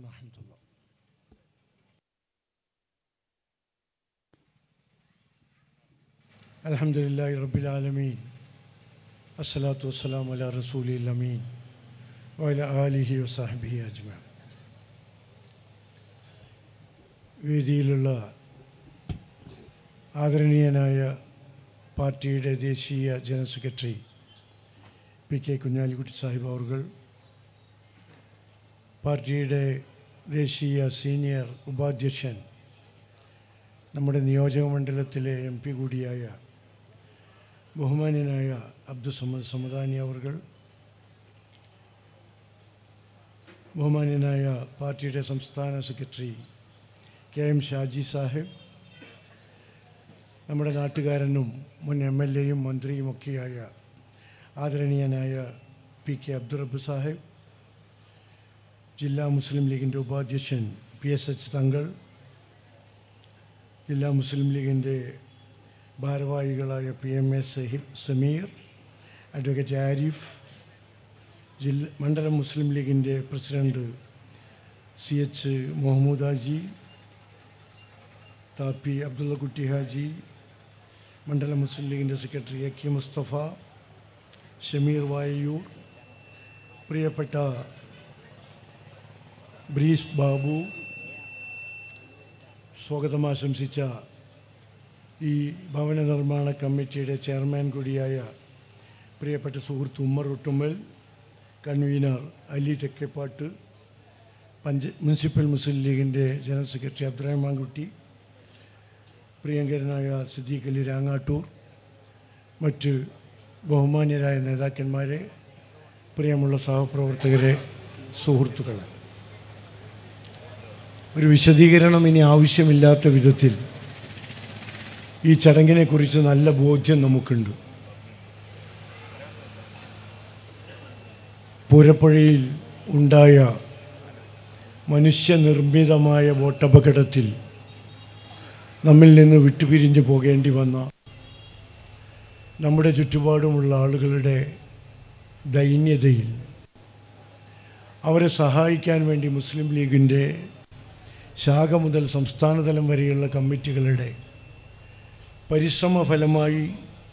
ورحمة الله. الحمد لله رب العالمين. الصلاة والسلام على رسول الأمين وعلى آله وصحبه أجمعين. വേദിയിലുള്ള ആദരണീയനായ പാർട്ടിയുടെ ദേശീയ general secretary PK Kunhalikutty Sahib അവർ, പാർട്ടിയുടെ ദേശീയ സീനിയർ ഉപാധ്യക്ഷൻ, നമ്മുടെ നിയോജക മണ്ഡലത്തിലെ MP കൂടിയായ ബഹുമാന്യനായ അബ്ദുസമ്മദ് സമദാനി അവർ, ബഹുമാന്യനായ പാർട്ടിയുടെ സംസ്ഥാന സെക്രട്ടറി KM ഷാജി സാഹിബ്, നമ്മുടെ നാട്ടുകാരനും മുൻ MLA-യും മന്ത്രിയുമൊക്കെയായ ആദരണീയനായ PK അബ്ദുറബ്ബ് സാഹിബ്, ജില്ലാ മുസ്ലിം ലീഗിൻ്റെ ഉപാധ്യക്ഷൻ PSH തങ്ങൾ, ജില്ലാ മുസ്ലിം ലീഗിൻ്റെ ഭാരവാഹികളായ PMA സമീർ, അഡ്വക്കേറ്റ് ആരിഫ്, മണ്ഡലം മുസ്ലിം ലീഗിൻ്റെ പ്രസിഡൻറ്റ് CH മുഹമ്മദ് ഹാജി, താപ്പി അബ്ദുള്ള കുട്ടി ഹാജി, മണ്ഡലം മുസ്ലിം ലീഗിൻ്റെ സെക്രട്ടറി AK മുസ്തഫ, ഷമീർ വായയൂർ, പ്രിയപ്പെട്ട ബ്രീസ് ബാബു, സ്വാഗതം ആശംസിച്ച ഈ ഭവന നിർമ്മാണ കമ്മിറ്റിയുടെ ചെയർമാൻ കൂടിയായ പ്രിയപ്പെട്ട സുഹൃത്ത് ഉമ്മർ ഒട്ടുമ്മൽ, കൺവീനർ അലി തെക്കേപ്പാട്ട്, മുനിസിപ്പൽ മുസ്ലിം ലീഗിൻ്റെ ജനറൽ സെക്രട്ടറി അബ്ദുറഹ്മാൻ കുട്ടി, പ്രിയങ്കരനായ സിദ്ദീഖ് അലി രാങ്ങാട്ടൂർ, മറ്റ് ബഹുമാന്യരായ നേതാക്കന്മാരെ, പ്രിയമുള്ള സഹപ്രവർത്തകരെ, സുഹൃത്തുക്കളെ, ഒരു വിശദീകരണം ഇനി ആവശ്യമില്ലാത്ത വിധത്തിൽ ഈ ചടങ്ങിനെക്കുറിച്ച് നല്ല ബോധ്യം നമുക്കുണ്ട്. പൂരപ്പുഴയിൽ ഉണ്ടായ മനുഷ്യനിർമ്മിതമായ ബോട്ടപകടത്തിൽ നമ്മിൽ നിന്ന് വിട്ടുപിരിഞ്ഞു പോകേണ്ടി വന്ന നമ്മുടെ ചുറ്റുപാടുമുള്ള ആളുകളുടെ ദൈന്യതയിൽ അവരെ സഹായിക്കാൻ വേണ്ടി മുസ്ലിം ലീഗിൻ്റെ ശാഖ മുതൽ സംസ്ഥാനതലം വരെയുള്ള കമ്മിറ്റികളുടെ പരിശ്രമ ഫലമായി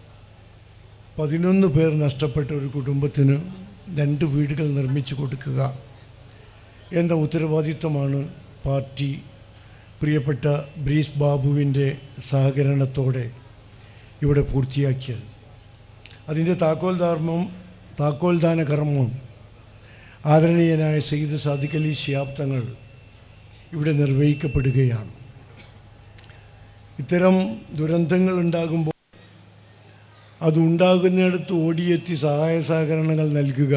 11 പേർ നഷ്ടപ്പെട്ട ഒരു കുടുംബത്തിന് 2 വീടുകൾ നിർമ്മിച്ചു കൊടുക്കുക എന്ന ഉത്തരവാദിത്വമാണ് പാർട്ടി പ്രിയപ്പെട്ട ബ്രീസ് ബാബുവിൻ്റെ സഹകരണത്തോടെ ഇവിടെ പൂർത്തിയാക്കിയത്. അതിൻ്റെ താക്കോൽദാന കർമ്മം ആദരണീയനായ സയ്യിദ് സാദിഖ് അലി ശിഹാബ് തങ്ങൾ ഇവിടെ നിർവഹിക്കപ്പെടുകയാണ്. ഇത്തരം ദുരന്തങ്ങൾ ഉണ്ടാകുമ്പോൾ അതുണ്ടാകുന്നിടത്ത് ഓടിയെത്തി സഹായ സഹകരണങ്ങൾ നൽകുക,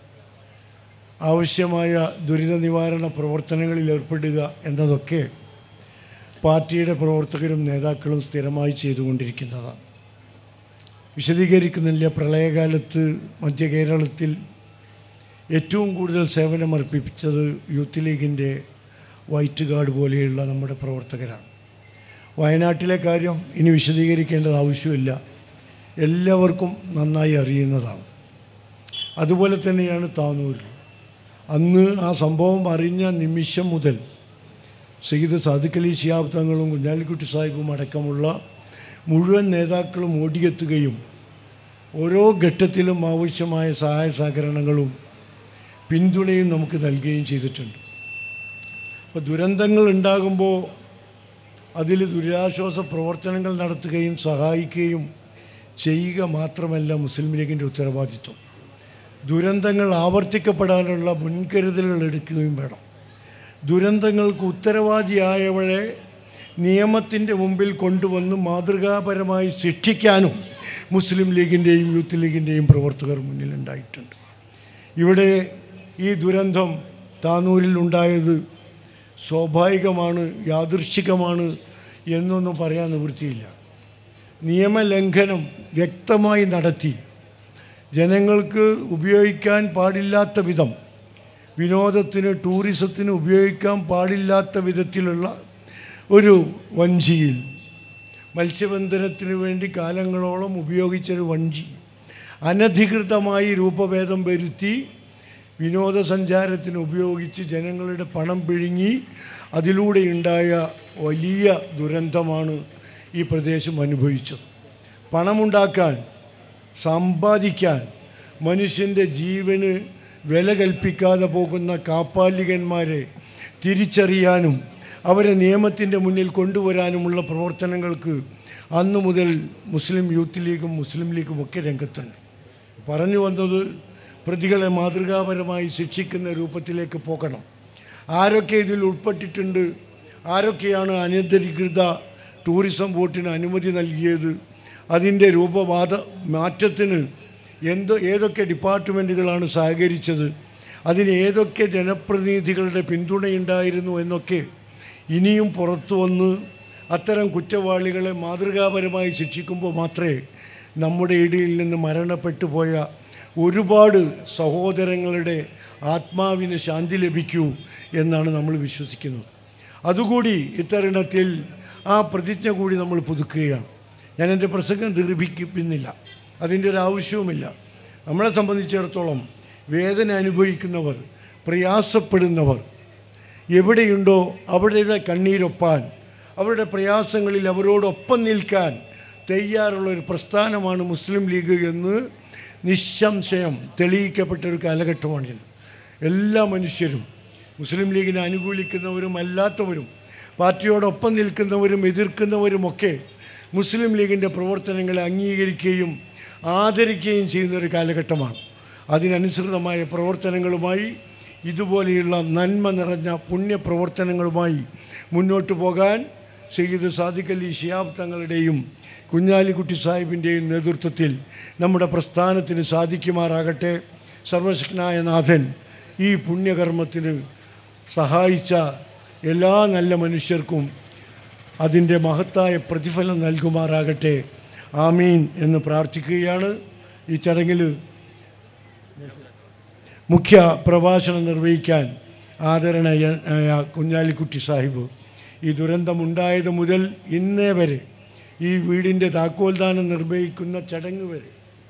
ആവശ്യമായ ദുരിത നിവാരണ പ്രവർത്തനങ്ങളിൽ ഏർപ്പെടുക എന്നതൊക്കെ പാർട്ടിയുടെ പ്രവർത്തകരും നേതാക്കളും സ്ഥിരമായി ചെയ്തുകൊണ്ടിരിക്കുന്നതാണ്. വിശദീകരിക്കുന്നില്ല. പ്രളയകാലത്ത് മധ്യ കേരളത്തിൽ ഏറ്റവും കൂടുതൽ സേവനമർപ്പിച്ചത് യൂത്ത് ലീഗിൻ്റെ വൈറ്റ് ഗാർഡ് പോലെയുള്ള നമ്മുടെ പ്രവർത്തകരാണ്. വയനാട്ടിലെ കാര്യം ഇനി വിശദീകരിക്കേണ്ടത് ആവശ്യമില്ല, എല്ലാവർക്കും നന്നായി അറിയുന്നതാണ്. അതുപോലെ തന്നെയാണ് താനൂർ. അന്ന് ആ സംഭവം അറിഞ്ഞ നിമിഷം മുതൽ സയ്യിദ് സാദിഖ് അലി ശിഹാബ് തങ്ങളും കുഞ്ഞാലിക്കുട്ടി സാഹിബും അടക്കമുള്ള മുഴുവൻ നേതാക്കളും ഓടിയെത്തുകയും ഓരോ ഘട്ടത്തിലും ആവശ്യമായ സഹായ സഹകരണങ്ങളും പിന്തുണയും നമുക്ക് നൽകുകയും ചെയ്തിട്ടുണ്ട്. അപ്പോൾ ദുരന്തങ്ങൾ ഉണ്ടാകുമ്പോൾ അതിൽ ദുരിതാശ്വാസ പ്രവർത്തനങ്ങൾ നടത്തുകയും സഹായിക്കുകയും ചെയ്യുക മാത്രമല്ല മുസ്ലിം ലീഗിൻ്റെ ഉത്തരവാദിത്വം. ദുരന്തങ്ങൾ ആവർത്തിക്കപ്പെടാനുള്ള മുൻകരുതലുകൾ എടുക്കുകയും വേണം. ദുരന്തങ്ങൾക്ക് ഉത്തരവാദിയായവരെ നിയമത്തിൻ്റെ മുമ്പിൽ കൊണ്ടുവന്ന് മാതൃകാപരമായി ശിക്ഷിക്കാനും മുസ്ലിം ലീഗിൻ്റെയും യൂത്ത് ലീഗിൻ്റെയും പ്രവർത്തകർ മുന്നിലുണ്ടായിട്ടുണ്ട്. ഇവിടെ ഈ ദുരന്തം താനൂരിൽ ഉണ്ടായത് സ്വാഭാവികമാണ്, യാദൃശ്ചികമാണ് എന്നൊന്നും പറയാൻ നിവൃത്തിയില്ല. നിയമലംഘനം വ്യക്തമായി നടത്തി ജനങ്ങൾക്ക് ഉപയോഗിക്കാൻ പാടില്ലാത്ത വിധം, വിനോദത്തിന് ടൂറിസത്തിന് ഉപയോഗിക്കാൻ പാടില്ലാത്ത വിധത്തിലുള്ള ഒരു വഞ്ചിയിൽ, മത്സ്യബന്ധനത്തിന് വേണ്ടി കാലങ്ങളോളം ഉപയോഗിച്ചൊരു വഞ്ചി അനധികൃതമായി രൂപഭേദം വരുത്തി വിനോദസഞ്ചാരത്തിന് ഉപയോഗിച്ച് ജനങ്ങളുടെ പണം പിഴുങ്ങി അതിലൂടെയുണ്ടായ വലിയ ദുരന്തമാണ് ഈ പ്രദേശം അനുഭവിച്ചത്. പണമുണ്ടാക്കാൻ, സമ്പാദിക്കാൻ, മനുഷ്യൻ്റെ ജീവന് വില കൽപ്പിക്കാതെ പോകുന്ന കാപ്പാലികന്മാരെ തിരിച്ചറിയാനും അവരെ നിയമത്തിൻ്റെ മുന്നിൽ കൊണ്ടുവരാനുമുള്ള പ്രവർത്തനങ്ങൾക്ക് അന്നു മുതൽ മുസ്ലിം യൂത്ത് ലീഗും മുസ്ലിം ലീഗും ഒക്കെ രംഗത്തുണ്ട്. പറഞ്ഞു വന്നത് പ്രതികളെ മാതൃകാപരമായി ശിക്ഷിക്കുന്ന രൂപത്തിലേക്ക് പോകണം. ആരൊക്കെ ഇതിൽ ഉൾപ്പെട്ടിട്ടുണ്ട്, ആരൊക്കെയാണ് അനധികൃത ടൂറിസം ബോട്ടിന് അനുമതി നൽകിയത്, അതിൻ്റെ മാറ്റത്തിന് ഏതൊക്കെ ഡിപ്പാർട്ട്മെൻറ്റുകളാണ് സഹകരിച്ചത്, അതിന് ഏതൊക്കെ ജനപ്രതിനിധികളുടെ പിന്തുണയുണ്ടായിരുന്നു എന്നൊക്കെ ഇനിയും പുറത്തു വന്ന് അത്തരം കുറ്റവാളികളെ മാതൃകാപരമായി ശിക്ഷിക്കുമ്പോൾ മാത്രമേ നമ്മുടെ ഇടയിൽ നിന്ന് മരണപ്പെട്ടു പോയ ഒരുപാട് സഹോദരങ്ങളുടെ ആത്മാവിന് ശാന്തി ലഭിക്കൂ എന്നാണ് നമ്മൾ വിശ്വസിക്കുന്നത്. അതുകൂടി ഇത്തരുണത്തിൽ ആ പ്രതിജ്ഞ കൂടി നമ്മൾ പുതുക്കുകയാണ്. ഞാൻ എൻ്റെ പ്രസംഗം ദീർഘിപ്പിക്കുന്നില്ല, അതിൻ്റെ ഒരു ആവശ്യവുമില്ല. നമ്മളെ സംബന്ധിച്ചിടത്തോളം വേദന അനുഭവിക്കുന്നവർ, പ്രയാസപ്പെടുന്നവർ എവിടെയുണ്ടോ അവരുടെ കണ്ണീരൊപ്പാൻ, അവരുടെ പ്രയാസങ്ങളിൽ അവരോടൊപ്പം നിൽക്കാൻ തയ്യാറുള്ളൊരു പ്രസ്ഥാനമാണ് മുസ്ലിം ലീഗ് എന്ന് നിസ്സംശയം തെളിയിക്കപ്പെട്ട ഒരു കാലഘട്ടമാണിത്. എല്ലാ മനുഷ്യരും, മുസ്ലിം ലീഗിനെ അനുകൂലിക്കുന്നവരും അല്ലാത്തവരും, പാർട്ടിയോടൊപ്പം നിൽക്കുന്നവരും എതിർക്കുന്നവരുമൊക്കെ മുസ്ലിം ലീഗിൻ്റെ പ്രവർത്തനങ്ങളെ അംഗീകരിക്കുകയും ആദരിക്കുകയും ചെയ്യുന്നൊരു കാലഘട്ടമാണ്. അതിനനുസൃതമായ പ്രവർത്തനങ്ങളുമായി, ഇതുപോലെയുള്ള നന്മ നിറഞ്ഞ പുണ്യപ്രവർത്തനങ്ങളുമായി മുന്നോട്ട് പോകാൻ സയ്യിദ് സാദിഖ് അലി ശിഹാബ് തങ്ങളുടെയും കുഞ്ഞാലിക്കുട്ടി സാഹിബിൻ്റെയും നേതൃത്വത്തിൽ നമ്മുടെ പ്രസ്ഥാനത്തിന് സാധിക്കുമാറാകട്ടെ. സർവശക്തനായ നാഥൻ ഈ പുണ്യകർമ്മത്തിന് സഹായിച്ച എല്ലാ നല്ല മനുഷ്യർക്കും അതിൻ്റെ മഹത്തായ പ്രതിഫലം നൽകുമാറാകട്ടെ. ആമീൻ എന്ന് പ്രാർത്ഥിക്കുകയാണ്. ഈ ചടങ്ങിൽ മുഖ്യ പ്രഭാഷണം നിർവഹിക്കാൻ ആദരണീയനായ കുഞ്ഞാലിക്കുട്ടി സാഹിബ് ഈ ദുരന്തമുണ്ടായത് മുതൽ ഇന്നേ വരെ, ഈ വീടിൻ്റെ താക്കോൽദാനം നിർവഹിക്കുന്ന ചടങ്ങ് വരെ,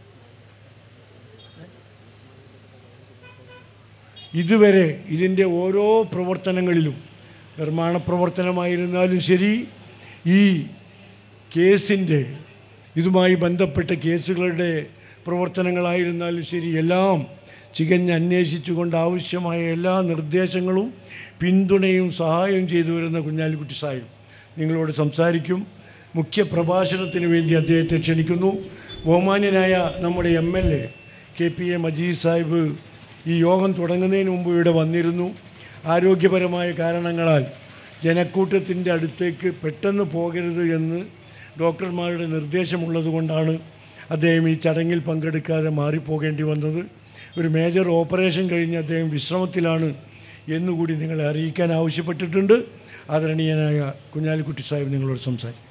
ഇതുവരെ ഇതിൻ്റെ ഓരോ പ്രവർത്തനങ്ങളിലും, നിർമ്മാണ പ്രവർത്തനമായിരുന്നാലും ശരി, ഈ കേസിൻ്റെ ഇതുമായി ബന്ധപ്പെട്ട കേസുകളുടെ പ്രവർത്തനങ്ങളായിരുന്നാലും ശരി, എല്ലാം അന്വേഷിച്ചുകൊണ്ട് ആവശ്യമായ എല്ലാ നിർദ്ദേശങ്ങളും പിന്തുണയും സഹായവും ചെയ്തു വരുന്ന കുഞ്ഞാലിക്കുട്ടി സാഹിബ് നിങ്ങളോട് സംസാരിക്കും. മുഖ്യ പ്രഭാഷണത്തിന് വേണ്ടി അദ്ദേഹത്തെ ക്ഷണിക്കുന്നു. ബഹുമാന്യനായ നമ്മുടെ MLA KPA മജീദ് സാഹിബ് ഈ യോഗം തുടങ്ങുന്നതിന് മുമ്പ് ഇവിടെ വന്നിരുന്നു. ആരോഗ്യപരമായ കാരണങ്ങളാൽ ജനക്കൂട്ടത്തിൻ്റെ അടുത്തേക്ക് പെട്ടെന്ന് പോകരുത് എന്ന് ഡോക്ടർമാരുടെ നിർദ്ദേശമുള്ളതുകൊണ്ടാണ് അദ്ദേഹം ഈ ചടങ്ങിൽ പങ്കെടുക്കാതെ മാറിപ്പോകേണ്ടി വന്നത്. ഒരു മേജർ ഓപ്പറേഷൻ കഴിഞ്ഞ് അദ്ദേഹം വിശ്രമത്തിലാണ് എന്നുകൂടി നിങ്ങളെ അറിയിക്കാൻ ആവശ്യപ്പെട്ടിട്ടുണ്ട്. ആദരണീയനായ കുഞ്ഞാലിക്കുട്ടി സാഹിബ് നിങ്ങളോട് സംസാരിക്കും.